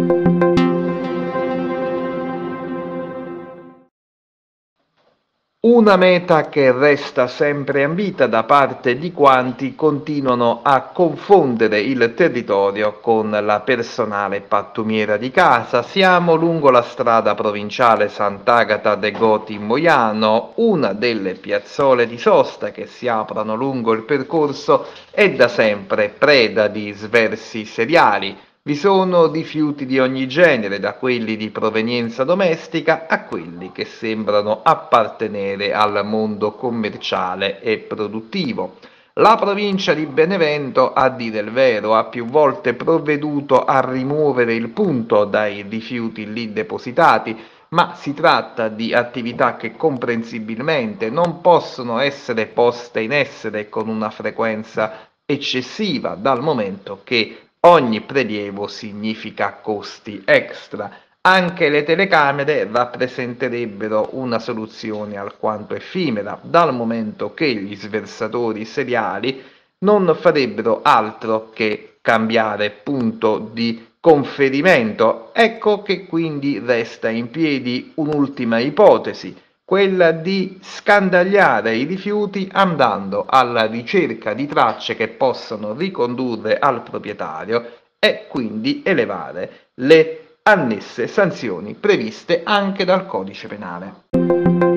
Una meta che resta sempre ambita da parte di quanti continuano a confondere il territorio con la personale pattumiera di casa. Siamo lungo la strada provinciale Sant'Agata de Goti in Moiano, una delle piazzole di sosta che si aprono lungo il percorso è da sempre preda di sversi seriali. Vi sono rifiuti di ogni genere, da quelli di provenienza domestica a quelli che sembrano appartenere al mondo commerciale e produttivo. La provincia di Benevento, a dire il vero, ha più volte provveduto a rimuovere il punto dai rifiuti lì depositati, ma si tratta di attività che comprensibilmente non possono essere poste in essere con una frequenza eccessiva, dal momento che ogni prelievo significa costi extra. Anche le telecamere rappresenterebbero una soluzione alquanto effimera, dal momento che gli sversatori seriali non farebbero altro che cambiare punto di conferimento. Ecco che quindi resta in piedi un'ultima ipotesi, quella di scandagliare i rifiuti andando alla ricerca di tracce che possano ricondurre al proprietario e quindi elevare le annesse sanzioni previste anche dal codice penale.